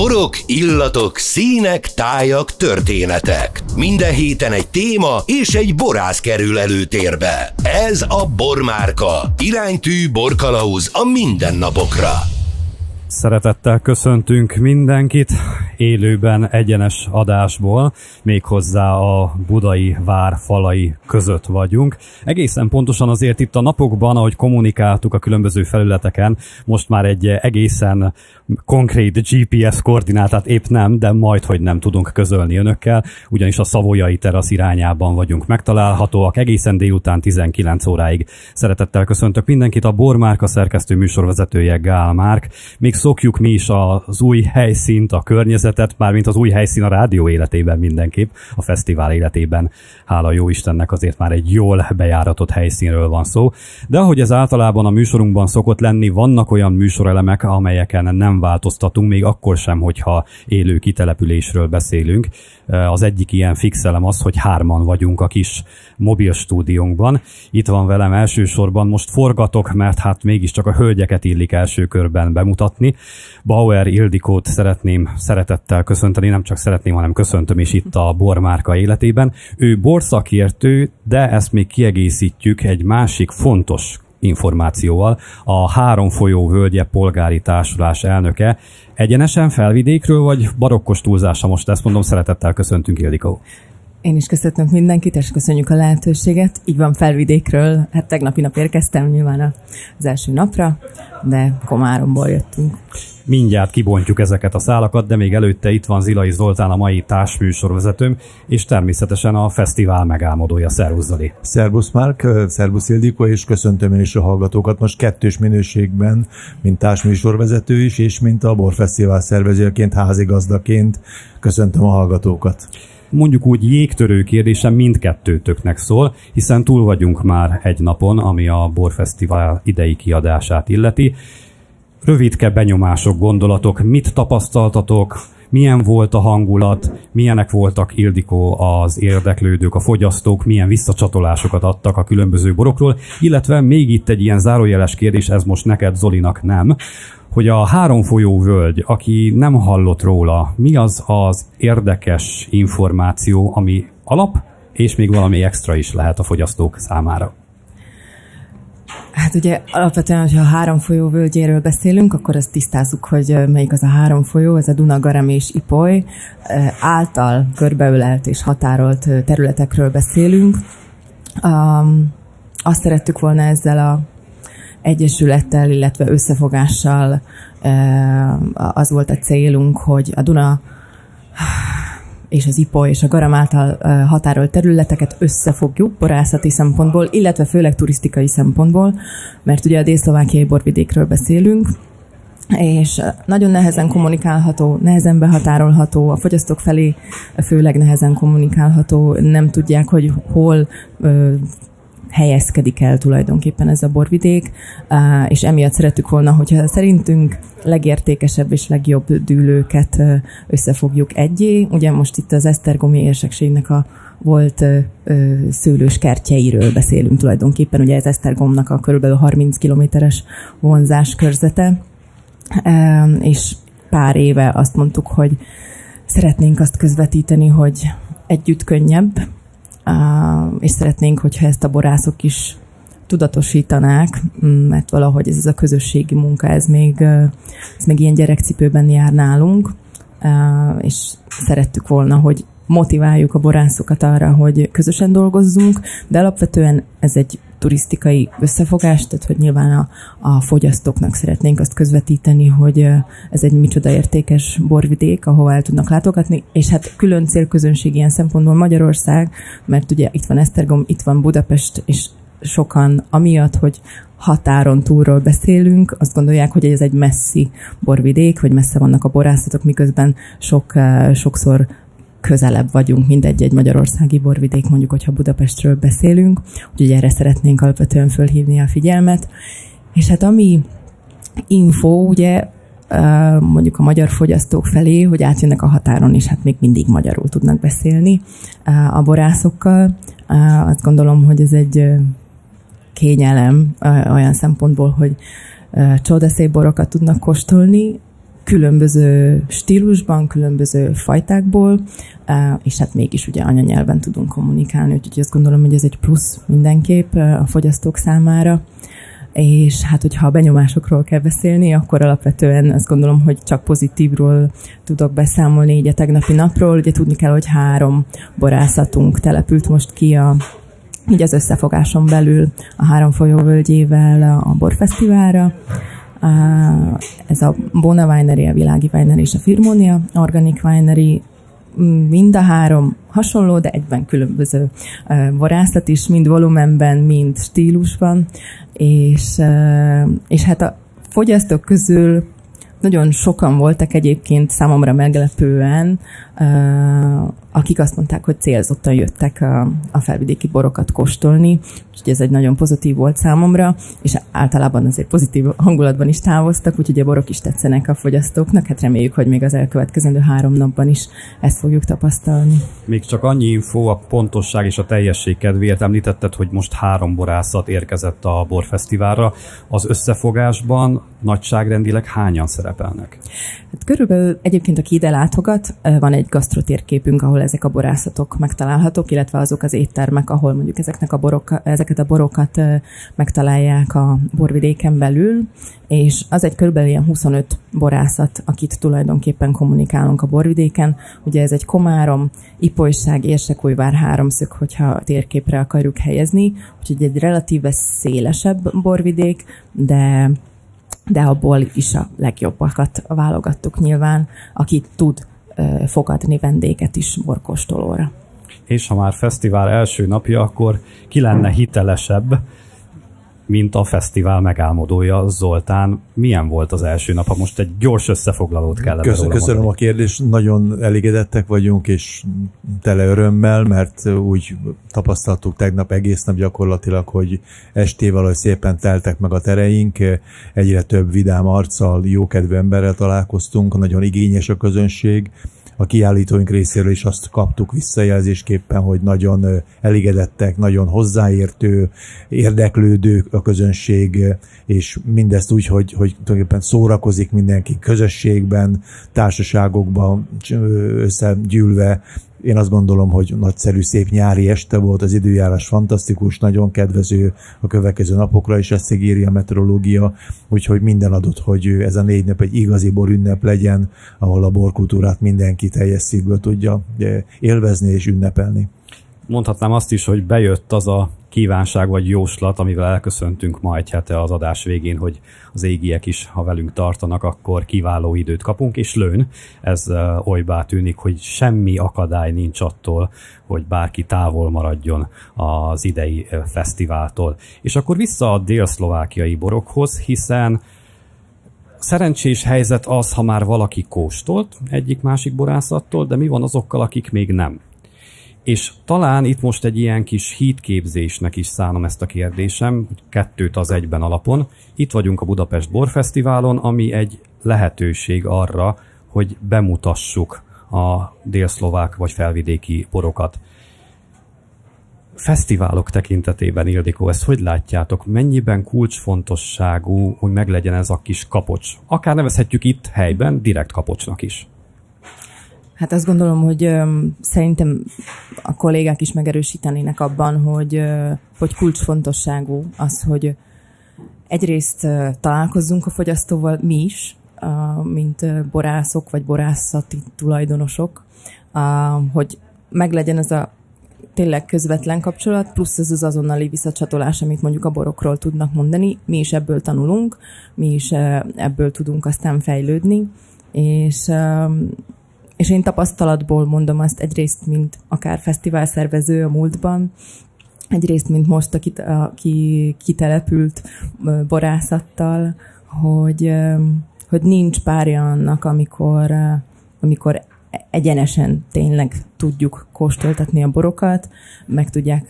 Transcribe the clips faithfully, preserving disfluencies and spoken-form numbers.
Borok, illatok, színek, tájak, történetek. Minden héten egy téma és egy borász kerül előtérbe. Ez a Bormárka. Iránytű borkalauz a mindennapokra. Szeretettel köszöntünk mindenkit élőben egyenes adásból, méghozzá a budai vár falai között vagyunk. Egészen pontosan azért itt a napokban, ahogy kommunikáltuk a különböző felületeken, most már egy egészen konkrét gé pé es koordinátát épp nem, de majdhogy nem tudunk közölni önökkel, ugyanis a Savoyai terasz irányában vagyunk megtalálhatóak egészen délután tizenkilenc óráig. Szeretettel köszöntök mindenkit, a Bormárka szerkesztő műsorvezetője Gál Márk. Még szokjuk mi is az új helyszínt, a környezetet, mármint az új helyszín a rádió életében mindenképp, a fesztivál életében. Hála jó Istennek azért már egy jól bejáratott helyszínről van szó. De ahogy ez általában a műsorunkban szokott lenni, vannak olyan műsorelemek, amelyeken nem változtatunk, még akkor sem, hogyha élő kitelepülésről beszélünk. Az egyik ilyen fix elem az, hogy hárman vagyunk a kis mobil stúdiónkban. Itt van velem elsősorban, most forgatok, mert hát mégiscsak a hölgyeket illik első körben bemutatni. Bauer Ildikót szeretném szeretettel köszönteni, nem csak szeretném, hanem köszöntöm is itt a Bormárka életében. Ő borszakértő, de ezt még kiegészítjük egy másik fontos információval. A Három folyó völgye polgári társulás elnöke. Egyenesen Felvidékről, vagy barokkos túlzása most ezt mondom, szeretettel köszöntünk, Ildikó. Én is köszöntöm mindenkit, és köszönjük a lehetőséget. Így van, Felvidékről, hát tegnapi nap érkeztem nyilván az első napra, de Komáromból jöttünk. Mindjárt kibontjuk ezeket a szálakat, de még előtte itt van Zilai Zoltán, a mai társműsorvezetőm, és természetesen a fesztivál megálmodója. Szervusz, Zoli! Szervusz, Márk, szervusz, Ildikó, és köszöntöm én is a hallgatókat most kettős minőségben, mint társműsorvezető is, és mint a Borfesztivál szervezőként, házigazdaként köszöntöm a hallgatókat. Mondjuk úgy jégtörő kérdésem mindkettőtöknek szól, hiszen túl vagyunk már egy napon, ami a Borfesztivál idei kiadását illeti. Rövidke benyomások, gondolatok, mit tapasztaltatok, milyen volt a hangulat, milyenek voltak, Ildikó, az érdeklődők, a fogyasztók, milyen visszacsatolásokat adtak a különböző borokról, illetve még itt egy ilyen zárójeles kérdés, ez most neked, Zolinak nem, hogy a Három folyó völgy, aki nem hallott róla, mi az az érdekes információ, ami alap, és még valami extra is lehet a fogyasztók számára? Hát ugye alapvetően, hogyha a Három folyó völgyéről beszélünk, akkor azt tisztázzuk, hogy melyik az a három folyó, ez a Duna, Garam és Ipoly által körbeölelt és határolt területekről beszélünk. Um, azt szerettük volna ezzel a egyesülettel, illetve összefogással, az volt a célunk, hogy a Duna és az Ipoly és a Garam által határolt területeket összefogjuk borászati szempontból, illetve főleg turisztikai szempontból, mert ugye a dél-szlovákiai borvidékről beszélünk, és nagyon nehezen kommunikálható, nehezen behatárolható, a fogyasztók felé főleg nehezen kommunikálható, nem tudják, hogy hol helyezkedik el tulajdonképpen ez a borvidék, és emiatt szerettük volna, hogyha szerintünk legértékesebb és legjobb dűlőket összefogjuk egyé. Ugye most itt az esztergomi érsekségnek a volt szőlős kertjeiről beszélünk tulajdonképpen, ugye ez Esztergomnak a körülbelül harminc kilométeres vonzás körzete, és pár éve azt mondtuk, hogy szeretnénk azt közvetíteni, hogy együtt könnyebb, Uh, és szeretnénk, hogyha ezt a borászok is tudatosítanák, mert valahogy ez, ez a közösségi munka, ez még, ez még ilyen gyerekcipőben jár nálunk, uh, és szerettük volna, hogy motiváljuk a borászokat arra, hogy közösen dolgozzunk, de alapvetően ez egy turisztikai összefogás, tehát hogy nyilván a, a fogyasztóknak szeretnénk azt közvetíteni, hogy ez egy micsoda értékes borvidék, ahova el tudnak látogatni, és hát külön célközönség ilyen szempontból Magyarország, mert ugye itt van Esztergom, itt van Budapest, és sokan amiatt, hogy határon túlról beszélünk, azt gondolják, hogy ez egy messzi borvidék, hogy messze vannak a borászatok, miközben sok, sokszor közelebb vagyunk, mint egy-egy magyarországi borvidék, mondjuk, hogyha Budapestről beszélünk, úgyhogy erre szeretnénk alapvetően fölhívni a figyelmet. És hát ami info, ugye mondjuk a magyar fogyasztók felé, hogy átjönnek a határon, és hát még mindig magyarul tudnak beszélni a borászokkal. Azt gondolom, hogy ez egy kényelem olyan szempontból, hogy csodaszép borokat tudnak kóstolni, különböző stílusban, különböző fajtákból, és hát mégis ugye anyanyelven tudunk kommunikálni, úgyhogy azt gondolom, hogy ez egy plusz mindenképp a fogyasztók számára. És hát, hogyha a benyomásokról kell beszélni, akkor alapvetően azt gondolom, hogy csak pozitívról tudok beszámolni így a tegnapi napról. Ugye tudni kell, hogy három borászatunk települt most ki a, így az összefogáson belül a Három folyó völgyével a borfesztiválra. Ez a Bona Winery, a Világi Winery és a Firmonia Organic Winery, mind a három hasonló, de egyben különböző borászat is, mind volumenben, mind stílusban, és, és hát a fogyasztók közül nagyon sokan voltak egyébként számomra meglepően, akik azt mondták, hogy célzottan jöttek a, a felvidéki borokat kóstolni, úgyhogy ez egy nagyon pozitív volt számomra, és általában azért pozitív hangulatban is távoztak, úgyhogy a borok is tetszenek a fogyasztóknak, hát reméljük, hogy még az elkövetkezendő három napban is ezt fogjuk tapasztalni. Még csak annyi info, a pontosság és a teljesség kedvéért említetted, hogy most három borászat érkezett a borfesztiválra. Az összefogásban nagyságrendileg hányan szerepelnek? Hát körülbelül egyébként, aki ide látogat, van egy gasztrotérképünk, ahol ezek a borászatok megtalálhatók, illetve azok az éttermek, ahol mondjuk ezeknek a borok, ezeket a borokat megtalálják a borvidéken belül, és az egy körülbelül ilyen huszonöt borászat, akit tulajdonképpen kommunikálunk a borvidéken. Ugye ez egy Komárom, Ipolyság, Érsekújvár háromszög, hogyha térképre akarjuk helyezni, úgyhogy egy relatíve szélesebb borvidék, de de abból is a legjobbakat válogattuk nyilván, aki tud uh, fogadni vendéget is borkóstolóra. És ha már fesztivál első napja, akkor ki lenne hitelesebb, mint a fesztivál megálmodója, Zoltán. Milyen volt az első nap, ha most egy gyors összefoglalót kellene Köszön, róla Köszönöm mondani? a kérdést, nagyon elégedettek vagyunk, és tele örömmel, mert úgy tapasztaltuk tegnap egész nap gyakorlatilag, hogy estével, hogy szépen teltek meg a tereink, egyre több vidám arccal, jókedvű emberrel találkoztunk, nagyon igényes a közönség. A kiállítóink részéről is azt kaptuk visszajelzésképpen, hogy nagyon elégedettek, nagyon hozzáértő, érdeklődő a közönség, és mindezt úgy, hogy, hogy tulajdonképpen szórakozik mindenki közösségben, társaságokban összegyűlve. Én azt gondolom, hogy nagyszerű, szép nyári este volt, az időjárás fantasztikus, nagyon kedvező a következő napokra, és ezt ígéri a meteorológia, úgyhogy minden adott, hogy ez a négy nap egy igazi borünnep legyen, ahol a borkultúrát mindenki teljes szívből tudja élvezni és ünnepelni. Mondhatnám azt is, hogy bejött az a kívánság vagy jóslat, amivel elköszöntünk ma egy hete az adás végén, hogy az égiek is, ha velünk tartanak, akkor kiváló időt kapunk, és lőn. Ez uh, olybá tűnik, hogy semmi akadály nincs attól, hogy bárki távol maradjon az idei uh, fesztiváltól. És akkor vissza a dél-szlovákiai borokhoz, hiszen szerencsés helyzet az, ha már valaki kóstolt egyik-másik borászattól, de mi van azokkal, akik még nem? És talán itt most egy ilyen kis hídképzésnek is szánom ezt a kérdésem, kettőt az egyben alapon. Itt vagyunk a Budapest Borfesztiválon, ami egy lehetőség arra, hogy bemutassuk a délszlovák vagy felvidéki borokat. Fesztiválok tekintetében, Ildikó, ezt hogy látjátok? Mennyiben kulcsfontosságú, hogy meglegyen ez a kis kapocs? Akár nevezhetjük itt helyben direkt kapocsnak is. Hát azt gondolom, hogy ö, szerintem a kollégák is megerősítenének abban, hogy, ö, hogy kulcsfontosságú az, hogy egyrészt ö, találkozzunk a fogyasztóval mi is, ö, mint ö, borászok vagy borászati tulajdonosok, ö, hogy meglegyen ez a tényleg közvetlen kapcsolat, plusz ez az azonnali visszacsatolás, amit mondjuk a borokról tudnak mondani. Mi is ebből tanulunk, mi is ö, ebből tudunk aztán fejlődni, és ö, És én tapasztalatból mondom azt egyrészt, mint akár fesztiválszervező a múltban, egyrészt, mint most, aki, aki kitelepült borászattal, hogy, hogy nincs párja annak, amikor, amikor egyenesen tényleg tudjuk kóstoltatni a borokat, meg tudják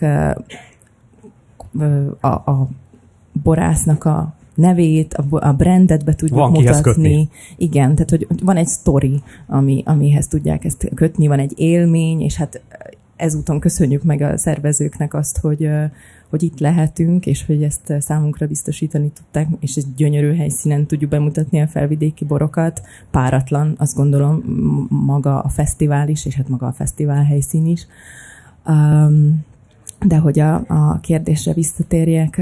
a, a borásznak a nevét, a brandet be tudjuk van mutatni. Igen, tehát hogy van egy sztori, ami, amihez tudják ezt kötni, van egy élmény, és hát ezúton köszönjük meg a szervezőknek azt, hogy, hogy hogy itt lehetünk, és hogy ezt számunkra biztosítani tudták, és egy gyönyörű helyszínen tudjuk bemutatni a felvidéki borokat. Páratlan, azt gondolom, maga a fesztivál is, és hát maga a fesztivál helyszín is. De hogy a, a kérdésre visszatérjek,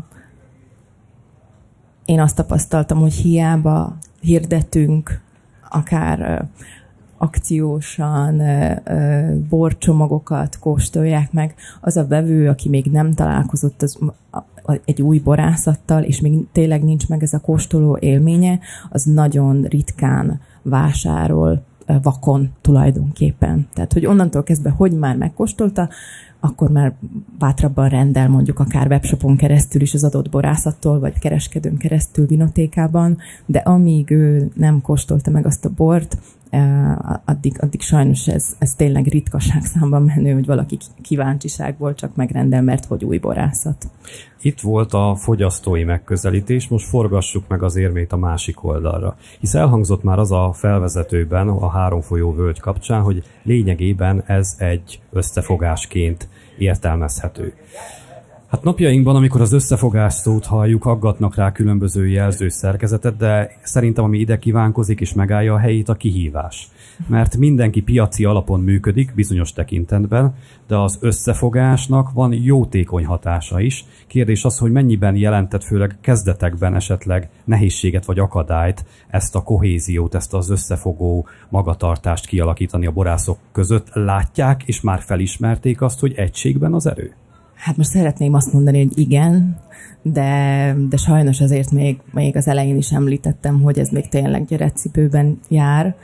én azt tapasztaltam, hogy hiába hirdetünk, akár akciósan borcsomagokat kóstolják meg, az a vevő, aki még nem találkozott az, egy új borászattal, és még tényleg nincs meg ez a kóstoló élménye, az nagyon ritkán vásárol vakon tulajdonképpen. Tehát, hogy onnantól kezdve, hogy már megkóstolta, akkor már bátrabban rendel mondjuk akár webshopon keresztül is az adott borászattól, vagy kereskedőn keresztül vinotékában, de amíg ő nem kóstolta meg azt a bort, addig, addig sajnos ez, ez tényleg ritkaság számban menő, hogy valaki kíváncsiságból csak megrendel, mert hogy új borászat. Itt volt a fogyasztói megközelítés, most forgassuk meg az érmét a másik oldalra. Hisz elhangzott már az a felvezetőben a Három folyó völgy kapcsán, hogy lényegében ez egy összefogásként értelmezhető. Hát napjainkban, amikor az összefogás szót halljuk, aggatnak rá különböző jelzős szerkezetet, de szerintem ami ide kívánkozik és megállja a helyét, a kihívás. Mert mindenki piaci alapon működik bizonyos tekintetben, de az összefogásnak van jótékony hatása is. Kérdés az, hogy mennyiben jelentett főleg kezdetekben esetleg nehézséget vagy akadályt ezt a kohéziót, ezt az összefogó magatartást kialakítani a borászok között. Látják és már felismerték azt, hogy egységben az erő? Hát most szeretném azt mondani, hogy igen, de, de sajnos azért még, még az elején is említettem, hogy ez még tényleg gyerekcipőben jár.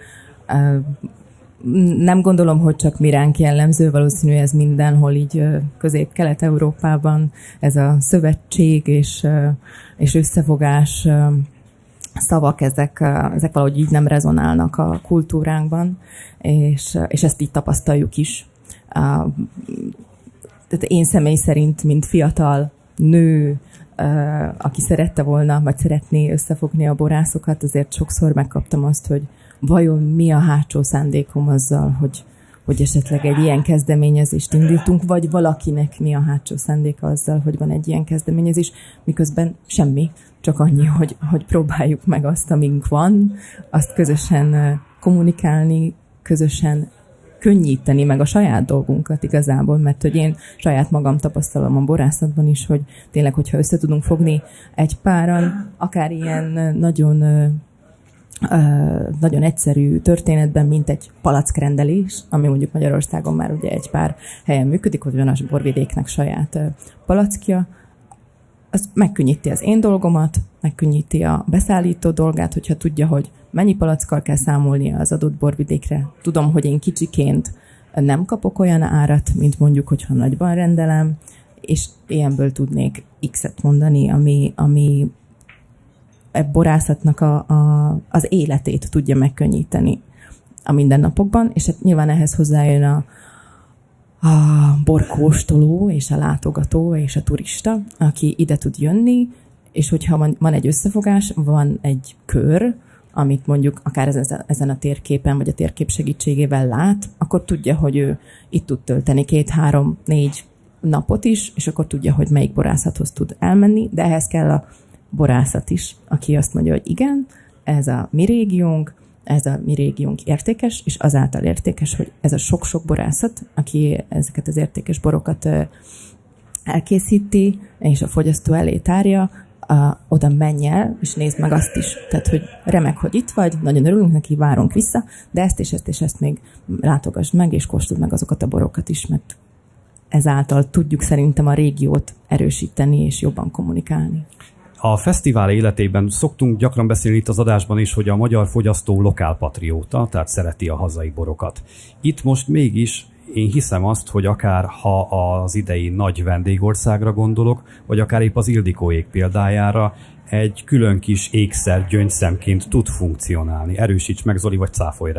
Nem gondolom, hogy csak mi ránk jellemző, valószínű ez mindenhol így Közép-Kelet-Európában ez a szövetség és, és összefogás szavak, ezek, ezek valahogy így nem rezonálnak a kultúránkban, és, és ezt így tapasztaljuk is. Tehát én személy szerint, mint fiatal nő, aki szerette volna, vagy szeretné összefogni a borászokat, azért sokszor megkaptam azt, hogy vajon mi a hátsó szándékom azzal, hogy, hogy esetleg egy ilyen kezdeményezést indítunk, vagy valakinek mi a hátsó szándéka azzal, hogy van egy ilyen kezdeményezés, miközben semmi, csak annyi, hogy, hogy próbáljuk meg azt, amink van, azt közösen kommunikálni, közösen könnyíteni meg a saját dolgunkat igazából, mert hogy én saját magam tapasztalom a borászatban is, hogy tényleg, hogyha össze tudunk fogni egy páran, akár ilyen nagyon, nagyon egyszerű történetben, mint egy palackrendelés, ami mondjuk Magyarországon már ugye egy pár helyen működik, hogy van a borvidéknek saját palackja, az megkönnyíti az én dolgomat, megkönnyíti a beszállító dolgát, hogyha tudja, hogy mennyi palackkal kell számolnia az adott borvidékre. Tudom, hogy én kicsiként nem kapok olyan árat, mint mondjuk, hogyha nagyban rendelem, és ilyenből tudnék X-et mondani, ami, ami a borászatnak a, a, az életét tudja megkönnyíteni a mindennapokban, és hát nyilván ehhez hozzájön a, a borkóstoló, és a látogató, és a turista, aki ide tud jönni, és hogyha van, van egy összefogás, van egy kör, amit mondjuk akár ezen, ezen a térképen, vagy a térkép segítségével lát, akkor tudja, hogy ő itt tud tölteni két, három, négy napot is, és akkor tudja, hogy melyik borászathoz tud elmenni, de ehhez kell a borászat is, aki azt mondja, hogy igen, ez a mi régiónk, ez a mi régiónk értékes, és azáltal értékes, hogy ez a sok-sok borászat, aki ezeket az értékes borokat elkészíti, és a fogyasztó elé tárja, Uh, oda menj el, és nézd meg azt is. Tehát, hogy remek, hogy itt vagy, nagyon örülünk neki, várunk vissza, de ezt és ezt és ezt még látogassd meg, és kóstold meg azokat a borokat is, mert ezáltal tudjuk szerintem a régiót erősíteni, és jobban kommunikálni. A fesztivál életében szoktunk gyakran beszélni itt az adásban is, hogy a magyar fogyasztó lokálpatrióta, tehát szereti a hazai borokat. Itt most mégis én hiszem azt, hogy akár ha az idei nagy vendégországra gondolok, vagy akár épp az Ildikóék példájára, egy külön kis ékszer gyöngyszemként tud funkcionálni. Erősíts meg, Zoli, vagy cáfolj rá,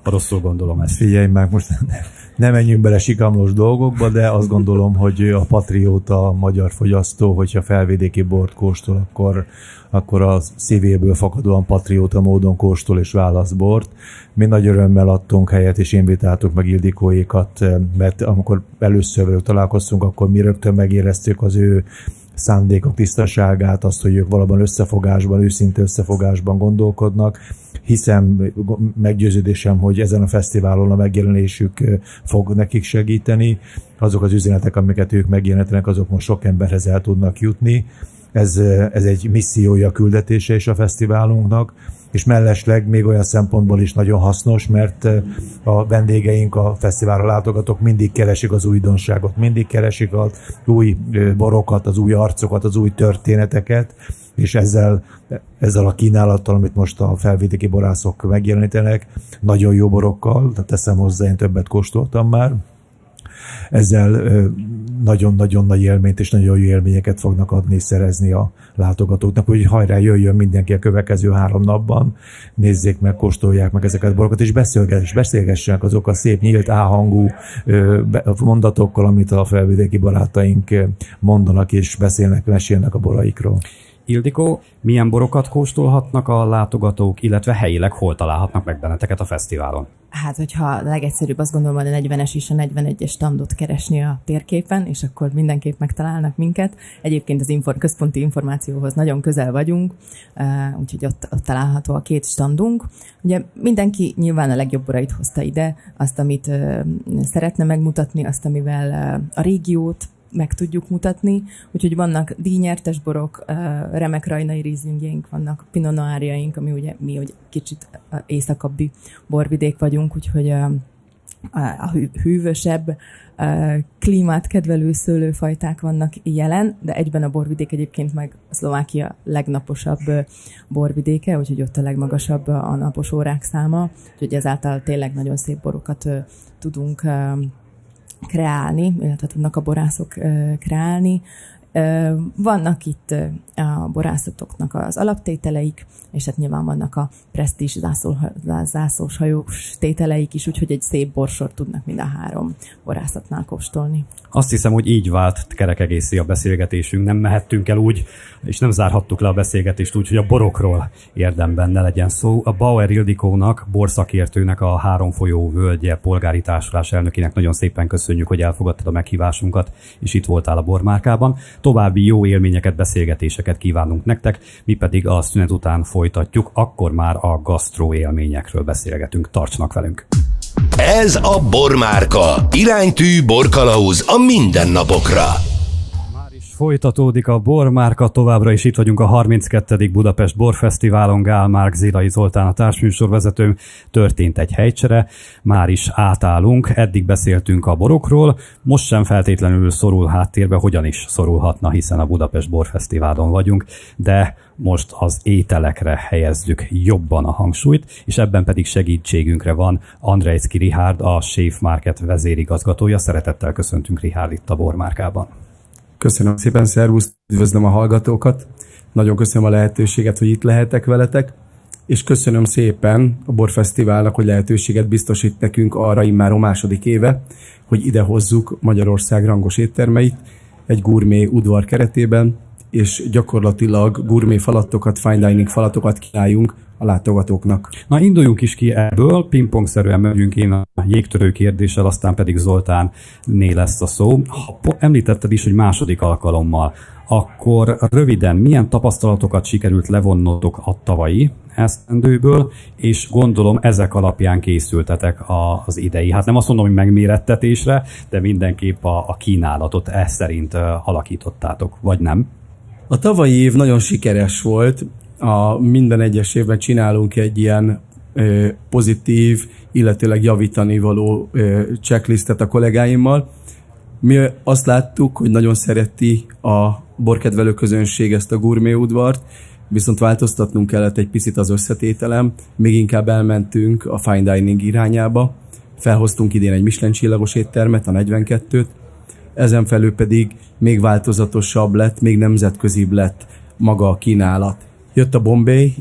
rosszul gondolom ezt. Figyelj meg, most nem menjünk bele sikamlós dolgokba, de azt gondolom, hogy a patrióta, a magyar fogyasztó, hogyha felvidéki bort kóstol, akkor, akkor a szívéből fakadóan patrióta módon kóstol és választ bort. Mi nagy örömmel adtunk helyet, és invitáltuk meg Ildikóékat, mert amikor először velük találkoztunk, akkor mi rögtön megéreztük az ő szándékok tisztaságát, azt, hogy ők valóban összefogásban, őszinte összefogásban gondolkodnak. Hiszem, meggyőződésem, hogy ezen a fesztiválon a megjelenésük fog nekik segíteni. Azok az üzenetek, amiket ők megjelenítenek, azok most sok emberhez el tudnak jutni. Ez, ez egy missziója, küldetése is a fesztiválunknak, és mellesleg még olyan szempontból is nagyon hasznos, mert a vendégeink, a fesztiválra látogatók mindig keresik az újdonságot, mindig keresik az új borokat, az új arcokat, az új történeteket, és ezzel, ezzel a kínálattal, amit most a felvidéki borászok megjelenítenek, nagyon jó borokkal, tehát teszem hozzá, én többet kóstoltam már, ezzel nagyon-nagyon nagy élményt és nagyon jó élményeket fognak adni, szerezni a látogatóknak, hogy hajrá, jöjjön mindenki a következő három napban, nézzék meg, kóstolják meg ezeket a borokat, és beszélgess, beszélgessenek azok a szép, nyílt, áhangú mondatokkal, amit a felvidéki barátaink mondanak, és beszélnek, mesélnek a boraikról. Ildikó, milyen borokat kóstolhatnak a látogatók, illetve helyileg hol találhatnak meg benneteket a fesztiválon? Hát, hogyha legegyszerűbb, azt gondolom, hogy a negyvenes és a negyvenegyes standot keresni a térképen, és akkor mindenképp megtalálnak minket. Egyébként az infor- központi információhoz nagyon közel vagyunk, úgyhogy ott, ott található a két standunk. Ugye mindenki nyilván a legjobb borait hozta ide, azt, amit szeretne megmutatni, azt, amivel a régiót meg tudjuk mutatni, úgyhogy vannak díjnyertes borok, remek rajnai rízlingjeink, vannak pinot noirjaink, ami ugye mi ugye kicsit északabbi borvidék vagyunk, úgyhogy a, a hűvösebb, klímát kedvelő szőlőfajták vannak jelen, de egyben a borvidék egyébként meg Szlovákia legnaposabb borvidéke, úgyhogy ott a legmagasabb a napos órák száma, úgyhogy ezáltal tényleg nagyon szép borokat tudunk kreálni, illetve tudnak a borászok kreálni. Vannak itt a borászatoknak az alaptételeik, és hát nyilván vannak a presztízs zászlós hajós tételeik is, úgyhogy egy szép borsort tudnak mind a három borászatnál kóstolni. Azt hiszem, hogy így vált kerek egészé a beszélgetésünk. Nem mehettünk el úgy, és nem zárhattuk le a beszélgetést úgy, hogy a borokról érdemben ne legyen szó. A Bauer Ildikónak, borszakértőnek, a Három folyó völgye polgári társulás elnökének nagyon szépen köszönjük, hogy elfogadtad a meghívásunkat, és itt voltál a Bormárkában. További jó élményeket, beszélgetéseket kívánunk nektek, mi pedig a szünet után folytatjuk, akkor már a gasztró élményekről beszélgetünk. Tartsanak velünk! Ez a Bormárka. Iránytű borkalauz a mindennapokra. Már is folytatódik a Bormárka, továbbra is itt vagyunk a harminckettedik Budapest Borfesztiválon, Gál Márk, Zilai Zoltán a társműsorvezetőm. Történt egy helycsere, már is átállunk, eddig beszéltünk a borokról, most sem feltétlenül szorul háttérbe, hogyan is szorulhatna, hiszen a Budapest Borfesztiválon vagyunk, de most az ételekre helyezzük jobban a hangsúlyt, és ebben pedig segítségünkre van Andrejszki Richárd, a Safe Market vezérigazgatója. Szeretettel köszöntünk, Richárd, itt a Bormárkában. Köszönöm szépen, szervusz, üdvözlöm a hallgatókat. Nagyon köszönöm a lehetőséget, hogy itt lehetek veletek, és köszönöm szépen a Borfesztiválnak, hogy lehetőséget biztosít nekünk arra immár a második éve, hogy ide hozzuk Magyarország rangos éttermeit egy gurmé udvar keretében, és gyakorlatilag gurmé falatokat, fine dining falatokat kínáljunk a látogatóknak. Na, induljunk is ki ebből, pingpongszerűen megyünk én a jégtörő kérdéssel, aztán pedig Zoltánné lesz a szó. Ha említetted is, hogy második alkalommal, akkor röviden milyen tapasztalatokat sikerült levonnotok a tavalyi esztendőből, és gondolom ezek alapján készültetek az idei. Hát nem azt mondom, hogy megmérettetésre, de mindenképp a, a kínálatot ez szerint alakítottátok, vagy nem? A tavalyi év nagyon sikeres volt. A minden egyes évben csinálunk egy ilyen ö, pozitív, illetőleg javítani való ö, checklistet a kollégáimmal. Mi azt láttuk, hogy nagyon szereti a borkedvelő közönség ezt a gurmé udvart, viszont változtatnunk kellett egy picit az összetételem, még inkább elmentünk a fine dining irányába. Felhoztunk idén egy Michelin csillagos éttermet, a negyvenkettőt, ezen felül pedig még változatosabb lett, még nemzetközibb lett maga a kínálat. Jött a Bombay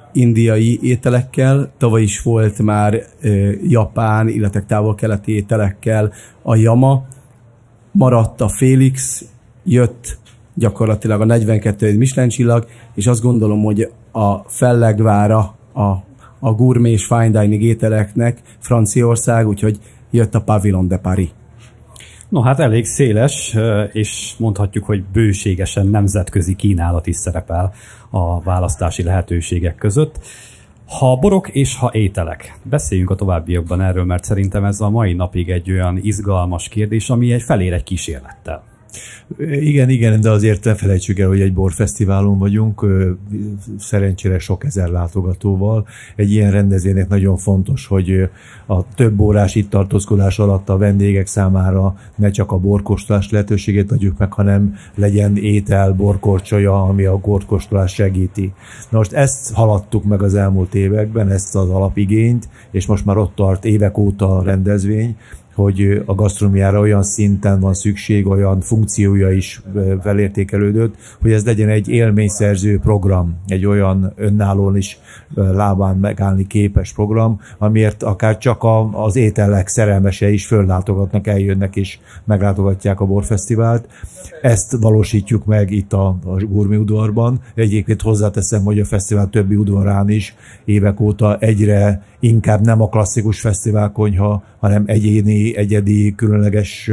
indiai ételekkel, tavaly is volt már ö, japán, illetve távol-keleti ételekkel a Yama, maradt a Félix, jött gyakorlatilag a negyvenkettedik Michelin csillag, és azt gondolom, hogy a fellegvára a, a gourmet és fine dining ételeknek Franciaország, úgyhogy jött a Pavillon de Paris. No hát elég széles, és mondhatjuk, hogy bőségesen nemzetközi kínálat is szerepel a választási lehetőségek között. Ha borok és ha ételek. Beszéljünk a továbbiakban erről, mert szerintem ez a mai napig egy olyan izgalmas kérdés, ami egy felér egy kísérlettel. Igen, igen, de azért ne felejtsük el, hogy egy borfesztiválon vagyunk, szerencsére sok ezer látogatóval. Egy ilyen rendezvénynek nagyon fontos, hogy a több órás itt tartózkodás alatt a vendégek számára ne csak a borkóstolás lehetőségét adjuk meg, hanem legyen étel, borkorcsolya, ami a borkóstolást segíti. Na most ezt haladtuk meg az elmúlt években, ezt az alapigényt, és most már ott tart évek óta a rendezvény, hogy a gasztronómiára olyan szinten van szükség, olyan funkciója is felértékelődött, hogy ez legyen egy élményszerző program, egy olyan önállóan is lábán megállni képes program, amiért akár csak a, az ételek szerelmesei is föllátogatnak, eljönnek és meglátogatják a borfesztivált. Ezt valósítjuk meg itt a, a gourmet udvarban. Egyébként hozzáteszem, hogy a fesztivál többi udvarán is évek óta egyre inkább nem a klasszikus fesztiválkonyha, hanem egyéni, egyedi, különleges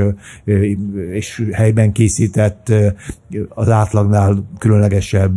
és helyben készített, az átlagnál különlegesebb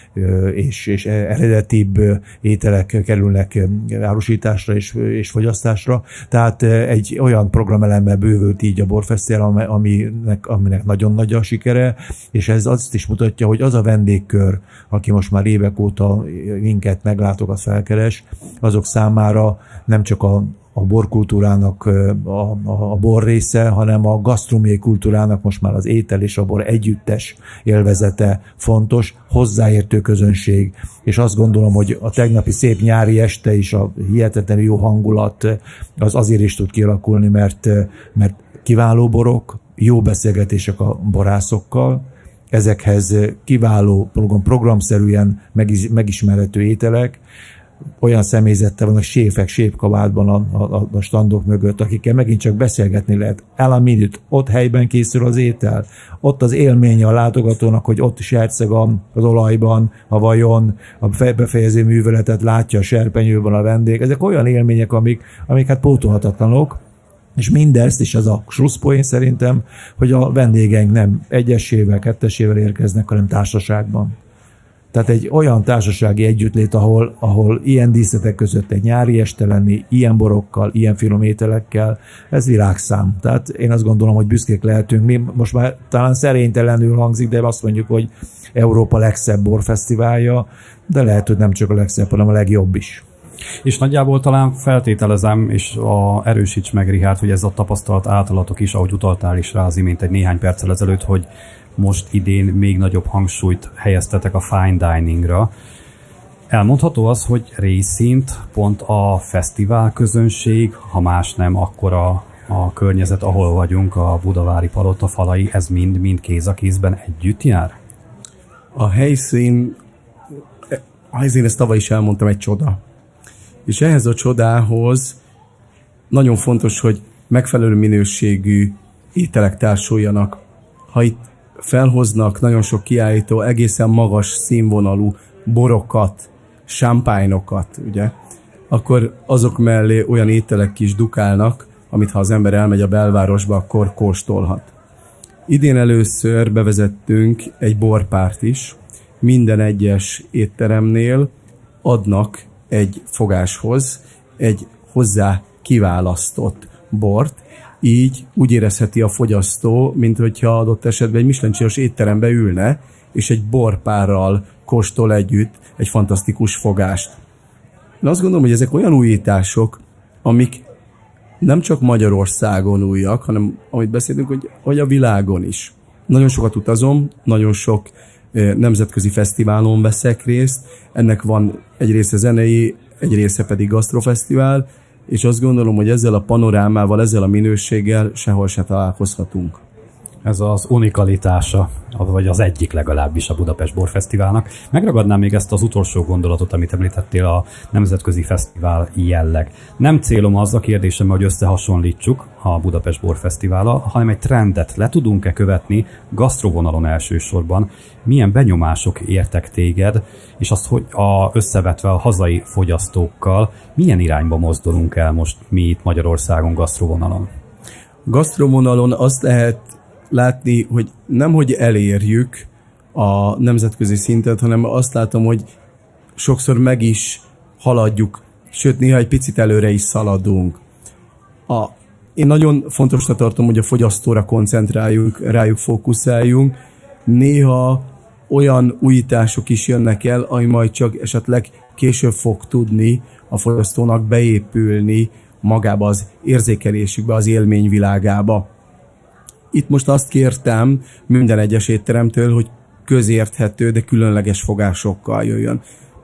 és, és eredetibb ételek kerülnek árusításra és, és fogyasztásra. Tehát egy olyan programelemmel bővült így a borfesztivál, aminek, aminek nagyon nagy a sikere, és ez azt is mutatja, hogy az a vendégkör, aki most már évek óta minket meglátogat, felkeres, azok számára nem csak a a borkultúrának a, a, a bor része, hanem a gasztronómiai kultúrának most már az étel és a bor együttes élvezete fontos, hozzáértő közönség, és azt gondolom, hogy a tegnapi szép nyári este is a hihetetlenül jó hangulat az azért is tud kialakulni, mert, mert kiváló borok, jó beszélgetések a borászokkal, ezekhez kiváló program, programszerűen megismerhető ételek, olyan személyzettel vannak séfek, sépkabátban a, a, a standok mögött, akikkel megint csak beszélgetni lehet. El a minut, ott helyben készül az étel, ott az élménye a látogatónak, hogy ott is herceg az olajban, a vajon, a befejező műveletet látja a serpenyőben a vendég. Ezek olyan élmények, amik, amik hát pótolhatatlanok, és mindezt, és ez a slusszpoén szerintem, hogy a vendégeink nem egyesével, kettesével érkeznek, hanem társaságban. Tehát egy olyan társasági együttlét, ahol, ahol ilyen díszletek között egy nyári este lenni, ilyen borokkal, ilyen finom ételekkel, ez világszám. Tehát én azt gondolom, hogy büszkék lehetünk. Mi most már talán szerénytelenül hangzik, de azt mondjuk, hogy Európa legszebb borfesztiválja, de lehet, hogy nem csak a legszebb, hanem a legjobb is. És nagyjából talán feltételezem, és a, erősíts meg, Richárd, hogy ez a tapasztalat általatok is, ahogy utaltál is rá az imént egy néhány perccel ezelőtt, hogy most idén még nagyobb hangsúlyt helyeztetek a fine diningra. Elmondható az, hogy részint pont a fesztivál közönség, ha más nem, akkor a, a környezet, ahol vagyunk, a budavári palota falai, ez mind-mind kéz a kézben együtt jár? A helyszín, a helyszín, ezt tavaly is elmondtam, egy csoda. És ehhez a csodához nagyon fontos, hogy megfelelő minőségű ételek társuljanak. Ha itt felhoznak nagyon sok kiállító egészen magas színvonalú borokat, champagnokat, ugye, akkor azok mellé olyan ételek is dukálnak, amit ha az ember elmegy a belvárosba, akkor kóstolhat. Idén először bevezettünk egy borpárt is. Minden egyes étteremnél adnak egy fogáshoz egy hozzá kiválasztott bort, így úgy érezheti a fogyasztó, mint hogyha adott esetben egy Michelin-csillagot étterembe ülne, és egy borpárral kóstol együtt egy fantasztikus fogást. Én azt gondolom, hogy ezek olyan újítások, amik nem csak Magyarországon újak, hanem amit beszélünk, hogy, hogy a világon is. Nagyon sokat utazom, nagyon sok eh, nemzetközi fesztiválon veszek részt, ennek van egy része zenei, egy része pedig gasztrofesztivál, és azt gondolom, hogy ezzel a panorámával, ezzel a minőséggel sehol se találkozhatunk. Ez az unikalitása, vagy az egyik legalábbis a Budapest Borfesztiválnak. Megragadnám még ezt az utolsó gondolatot, amit említettél, a nemzetközi fesztivál jelleg. Nem célom az a kérdésem, hogy összehasonlítsuk a Budapest Borfesztivállal, hanem egy trendet le tudunk-e követni gasztrovonalon elsősorban, milyen benyomások értek téged, és azt, hogy a, összevetve a hazai fogyasztókkal, milyen irányba mozdulunk el most mi itt Magyarországon gasztrovonalon? Gasztrovonalon azt lehet látni, hogy nem, hogy elérjük a nemzetközi szintet, hanem azt látom, hogy sokszor meg is haladjuk, sőt, néha egy picit előre is szaladunk. A, én nagyon fontosnak tartom, hogy a fogyasztóra koncentráljunk, rájuk fókuszáljunk. Néha olyan újítások is jönnek el, ami majd csak esetleg később fog tudni a fogyasztónak beépülni magába az érzékelésükbe, az élményvilágába. Itt most azt kértem minden egyes étteremtől, hogy közérthető, de különleges fogásokkal jöjjön.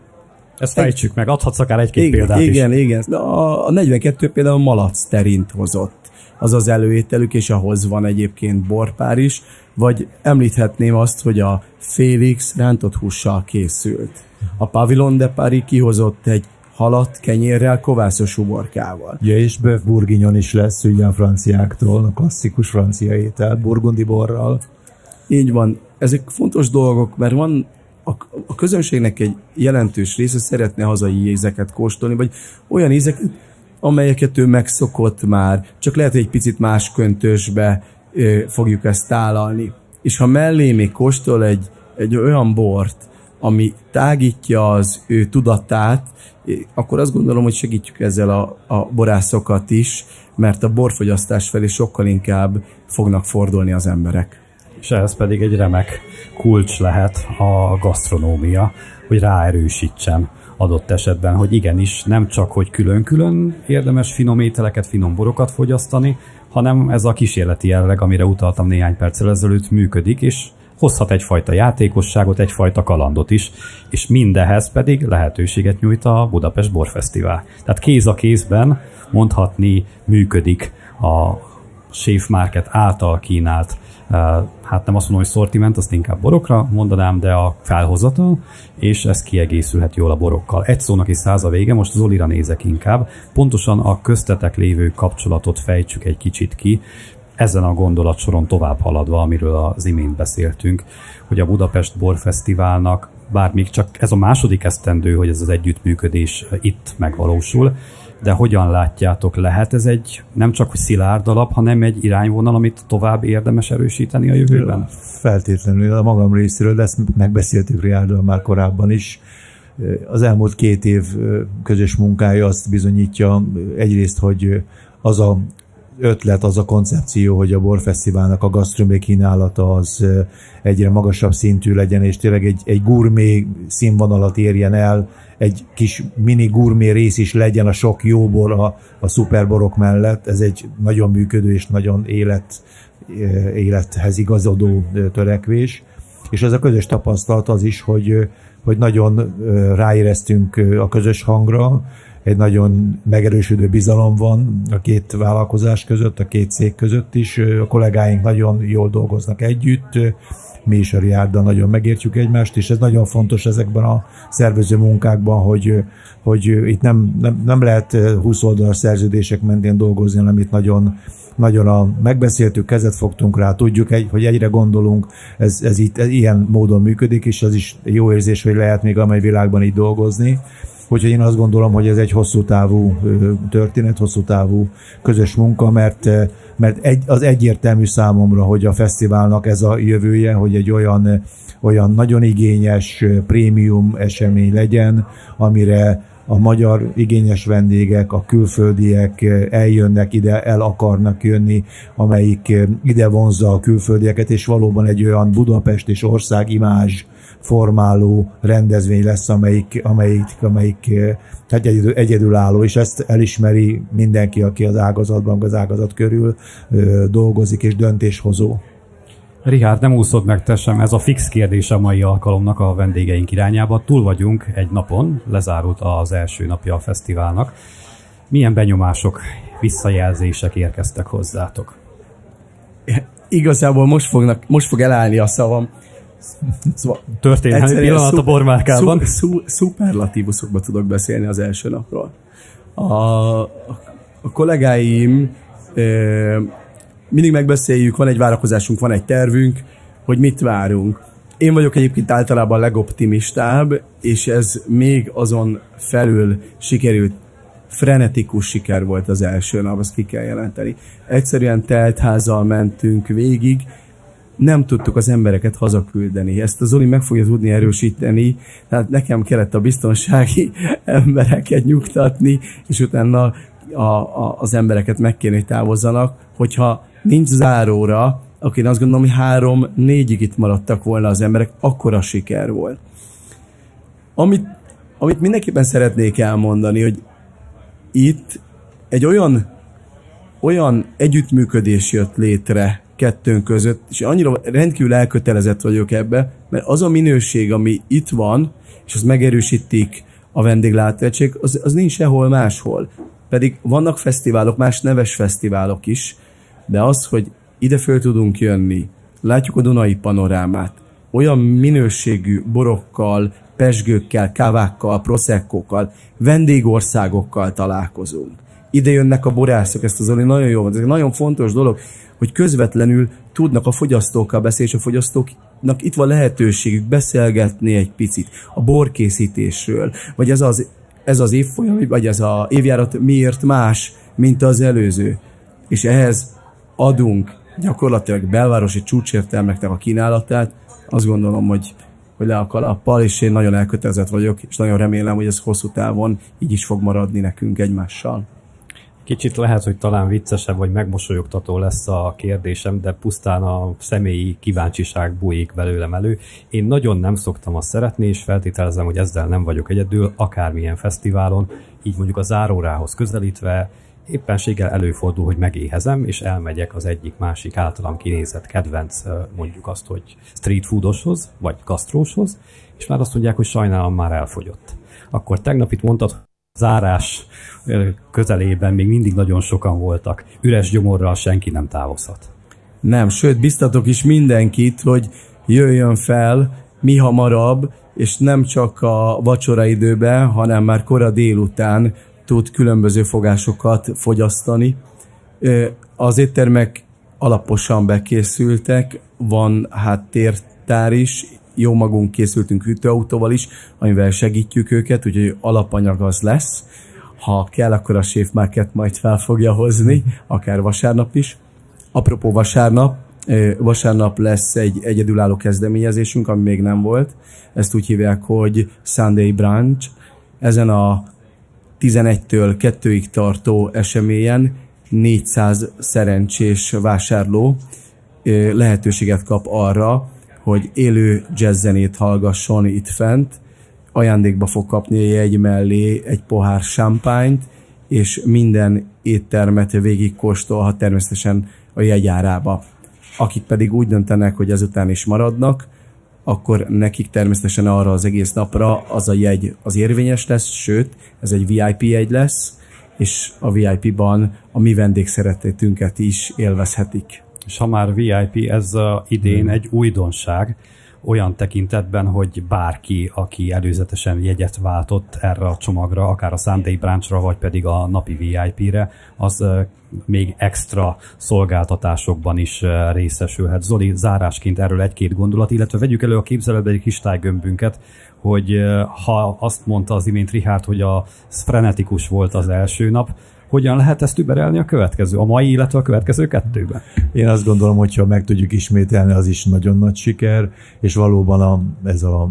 Ezt fejtsük meg, adhatsz akár egy-két igen, példát igen, is. Igen, igen. A negyvenkettő például malac terint hozott. Az az előételük, és ahhoz van egyébként borpár is. Vagy említhetném azt, hogy a Félix rántott hússal készült. A Pavillon de Paris kihozott egy halat kenyérrel, kovászos uborkával. Ja, és bœuf bourguignon is lesz ugye a franciáktól, a klasszikus francia étel, burgundi borral. Így van. Ezek fontos dolgok, mert van a, a közönségnek egy jelentős része szeretne hazai ízeket kóstolni, vagy olyan ízeket, amelyeket ő megszokott már, csak lehet, hogy egy picit más köntösbe ö, fogjuk ezt tálalni. És ha mellé még kóstol egy, egy olyan bort, ami tágítja az ő tudatát, akkor azt gondolom, hogy segítjük ezzel a, a borászokat is, mert a borfogyasztás felé sokkal inkább fognak fordulni az emberek. És ehhez pedig egy remek kulcs lehet a gasztronómia, hogy ráerősítsen adott esetben, hogy igenis nem csak, hogy külön-külön érdemes finom ételeket, finom borokat fogyasztani, hanem ez a kísérleti jelleg, amire utaltam néhány perccel ezelőtt, működik, és hozhat egyfajta játékosságot, egyfajta kalandot is, és mindehhez pedig lehetőséget nyújt a Budapest Borfesztivál. Tehát kéz a kézben mondhatni működik a Chef Market által kínált, hát nem azt mondom, hogy szortiment, azt inkább borokra mondanám, de a felhozatal, és ez kiegészülhet jól a borokkal. Egy szónak is száz a vége, most Zolira nézek inkább. Pontosan a köztetek lévő kapcsolatot fejtsük egy kicsit ki, ezen a gondolatsoron tovább haladva, amiről az imént beszéltünk, hogy a Budapest Borfesztiválnak, bár még csak ez a második esztendő, hogy ez az együttműködés itt megvalósul, de hogyan látjátok, lehet ez egy nem csak hogy szilárd alap, hanem egy irányvonal, amit tovább érdemes erősíteni a jövőben? Feltétlenül a magam részéről, de ezt megbeszéltük Riárdal már korábban is. Az elmúlt két év közös munkája azt bizonyítja egyrészt, hogy az a ötlet, az a koncepció, hogy a borfesztiválnak a gasztronómiai kínálata az egyre magasabb szintű legyen, és tényleg egy, egy gurmé színvonalat érjen el, egy kis mini gurmé rész is legyen a sok jó bor a, a szuperborok mellett. Ez egy nagyon működő és nagyon élet, élethez igazodó törekvés. És ez a közös tapasztalat az is, hogy, hogy nagyon ráéreztünk a közös hangra, egy nagyon megerősödő bizalom van a két vállalkozás között, a két cég között is. A kollégáink nagyon jól dolgoznak együtt, mi is a Riárddal nagyon megértjük egymást, és ez nagyon fontos ezekben a szervező munkákban, hogy, hogy itt nem, nem, nem lehet húsz oldalas szerződések mentén dolgozni, hanem itt nagyon, nagyon a megbeszéltük, kezet fogtunk rá, tudjuk, hogy egyre gondolunk, ez, ez, itt, ez ilyen módon működik, és az is jó érzés, hogy lehet még amely világban így dolgozni. Úgyhogy én azt gondolom, hogy ez egy hosszú távú történet, hosszú távú közös munka, mert, mert egy, az egyértelmű számomra, hogy a fesztiválnak ez a jövője, hogy egy olyan, olyan nagyon igényes prémium esemény legyen, amire a magyar igényes vendégek, a külföldiek eljönnek ide, el akarnak jönni, amelyik ide vonzza a külföldieket, és valóban egy olyan Budapest és ország imázs formáló rendezvény lesz, amelyik, amelyik, amelyik hát egyedül, egyedülálló, és ezt elismeri mindenki, aki az ágazatban, az ágazat körül dolgozik és döntéshozó. Richárd, nem úszod meg te sem, ez a fix kérdés a mai alkalomnak a vendégeink irányába. Túl vagyunk egy napon, lezárult az első napja a fesztiválnak. Milyen benyomások, visszajelzések érkeztek hozzátok? igazából most, fognak, most fog elállni a szavam. Szóval történelmi pillanat a bormárkában. Szu, szu, szuperlatívuszokban tudok beszélni az első napról. A, a kollégáim ö, mindig megbeszéljük, van egy várakozásunk, van egy tervünk, hogy mit várunk. Én vagyok egyébként általában a legoptimistább, és ez még azon felül sikerült. Frenetikus siker volt az első nap, azt ki kell jelenteni. Egyszerűen teltházzal mentünk végig, nem tudtuk az embereket hazaküldeni. Ezt a Zoli meg fogja tudni erősíteni, tehát nekem kellett a biztonsági embereket nyugtatni, és utána a, a, az embereket megkérni, hogy távozzanak, hogyha nincs záróra, akkor én azt gondolom, hogy három-négyig itt maradtak volna az emberek, akkora siker volt. Amit, amit mindenképpen szeretnék elmondani, hogy itt egy olyan, olyan együttműködés jött létre kettőnk között, és annyira rendkívül elkötelezett vagyok ebbe, mert az a minőség, ami itt van, és az megerősítik a vendéglátóegység, az, az nincs sehol máshol. Pedig vannak fesztiválok, más neves fesztiválok is, de az, hogy ide föl tudunk jönni, látjuk a Dunai panorámát, olyan minőségű borokkal, pezsgőkkel, kávákkal, proszekkókkal, vendégországokkal találkozunk. Ide jönnek a borászok, ezt az Zoli nagyon jó, ez egy nagyon fontos dolog, hogy közvetlenül tudnak a fogyasztókkal beszélni, és a fogyasztóknak itt van lehetőségük beszélgetni egy picit a borkészítésről, vagy ez az, ez az évfolyam, vagy ez az évjárat miért más, mint az előző. És ehhez adunk gyakorlatilag belvárosi csúcsértelmeknek a kínálatát, azt gondolom, hogy, hogy le a kalappal, és én nagyon elkötelezett vagyok, és nagyon remélem, hogy ez hosszú távon így is fog maradni nekünk egymással. Kicsit lehet, hogy talán viccesebb vagy megmosolyogtató lesz a kérdésem, de pusztán a személyi kíváncsiság bújik belőlem elő. Én nagyon nem szoktam azt szeretni, és feltételezem, hogy ezzel nem vagyok egyedül, akármilyen fesztiválon, így mondjuk a zárórához közelítve, éppenséggel előfordul, hogy megéhezem, és elmegyek az egyik-másik általam kinézett kedvenc, mondjuk azt, hogy street foodoshoz, vagy gasztróshoz, és már azt mondják, hogy sajnálom, már elfogyott. Akkor tegnap itt mondtad, zárás közelében még mindig nagyon sokan voltak. Üres gyomorral senki nem távozhat. Nem, sőt, biztatok is mindenkit, hogy jöjjön fel mi hamarabb, és nem csak a vacsoraidőben, hanem már kora délután tud különböző fogásokat fogyasztani. Az éttermek alaposan bekészültek, van háttértár is, jó magunk készültünk hűtőautóval is, amivel segítjük őket, úgyhogy alapanyag az lesz. Ha kell, akkor a Chef Market majd fel fogja hozni, akár vasárnap is. Apropó vasárnap, vasárnap lesz egy egyedülálló kezdeményezésünk, ami még nem volt. Ezt úgy hívják, hogy Sunday Brunch. Ezen a tizenegytől kettőig tartó eseményen négyszáz szerencsés vásárló lehetőséget kap arra, hogy élő jazzzenét hallgasson itt fent. Ajándékba fog kapni a jegy mellé egy pohár champagnet, és minden éttermet végigkóstolhat természetesen a jegyárába. Akik pedig úgy döntenek, hogy ezután is maradnak, akkor nekik természetesen arra az egész napra az a jegy az érvényes lesz, sőt, ez egy vé i pé jegy lesz, és a vé i pé-ban a mi vendégszeretetünket is élvezhetik. És ha már vé i pé, ez a idén hmm. egy újdonság, olyan tekintetben, hogy bárki, aki előzetesen jegyet váltott erre a csomagra, akár a Sunday Brunchra, vagy pedig a napi vé i pé-re, az még extra szolgáltatásokban is részesülhet. Zoli, zárásként erről egy-két gondolat, illetve vegyük elő a képzeletbe egy kristálygömbünket, hogy ha azt mondta az imént Richard, hogy a frenetikus volt az első nap, hogyan lehet ezt überelni a következő, a mai, illetve a következő kettőben? Én azt gondolom, hogyha meg tudjuk ismételni, az is nagyon nagy siker, és valóban a, ez a,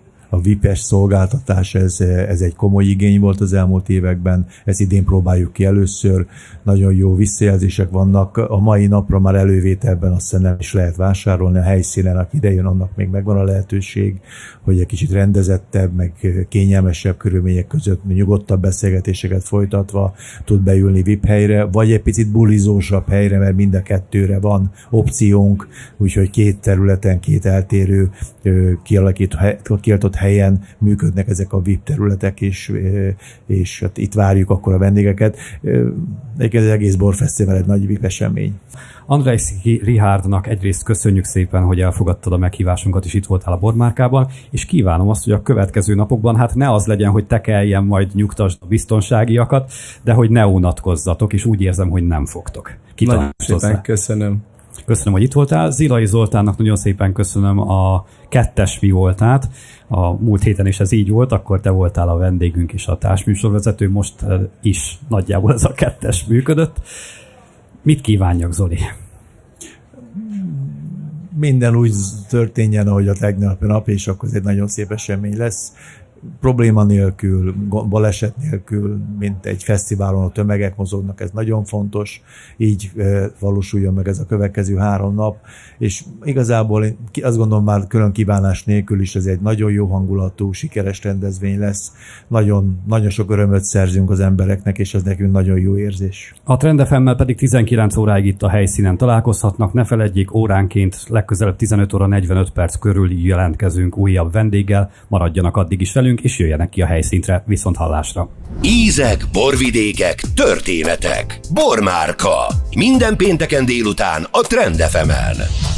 a vé i pé-es szolgáltatás, ez, ez egy komoly igény volt az elmúlt években, ezt idén próbáljuk ki először, nagyon jó visszajelzések vannak, a mai napra már elővételben azt hiszem nem is lehet vásárolni a helyszínen, aki idejön, annak még megvan a lehetőség, hogy egy kicsit rendezettebb, meg kényelmesebb körülmények között nyugodtabb beszélgetéseket folytatva tud beülni vé i pé helyre, vagy egy picit bulizósabb helyre, mert mind a kettőre van opciónk, úgyhogy két területen, két eltérő kialakított helyen működnek ezek a vé i pé területek, és, és hát itt várjuk akkor a vendégeket. Egyébként az egész borfesztivál egy nagy vé i pé esemény. Andrejszky Richardnak egyrészt köszönjük szépen, hogy elfogadtad a meghívásunkat, és itt voltál a Bormárkában, és kívánom azt, hogy a következő napokban hát ne az legyen, hogy tekeljen, majd nyugtasd a biztonságiakat, de hogy ne unatkozzatok, és úgy érzem, hogy nem fogtok. Nagyon szépen köszönöm. Köszönöm, hogy itt voltál. Zilai Zoltánnak nagyon szépen köszönöm a kettes mi voltát. A múlt héten is ez így volt, akkor te voltál a vendégünk és a társműsorvezető, most is nagyjából ez a kettes működött. Mit kívánjak, Zoli? Minden úgy történjen, ahogy a tegnap nap, és akkor ez egy nagyon szép esemény lesz. Probléma nélkül, baleset nélkül, mint egy fesztiválon a tömegek mozognak, ez nagyon fontos, így e, valósuljon meg ez a következő három nap, és igazából én azt gondolom, már külön kívánás nélkül is ez egy nagyon jó hangulatú, sikeres rendezvény lesz, nagyon, nagyon sok örömöt szerzünk az embereknek, és ez nekünk nagyon jó érzés. A Trend ef emmel pedig tizenkilánc óráig itt a helyszínen találkozhatnak, ne feledjék, óránként legközelebb tizenöt óra negyvenöt perc körül jelentkezünk újabb vendéggel, maradjanak addig is velünk, és jöjjenek ki a helyszínre, viszont hallásra. Ízek, borvidékek, történetek. Bormárka. Minden pénteken délután a Trend ef emen.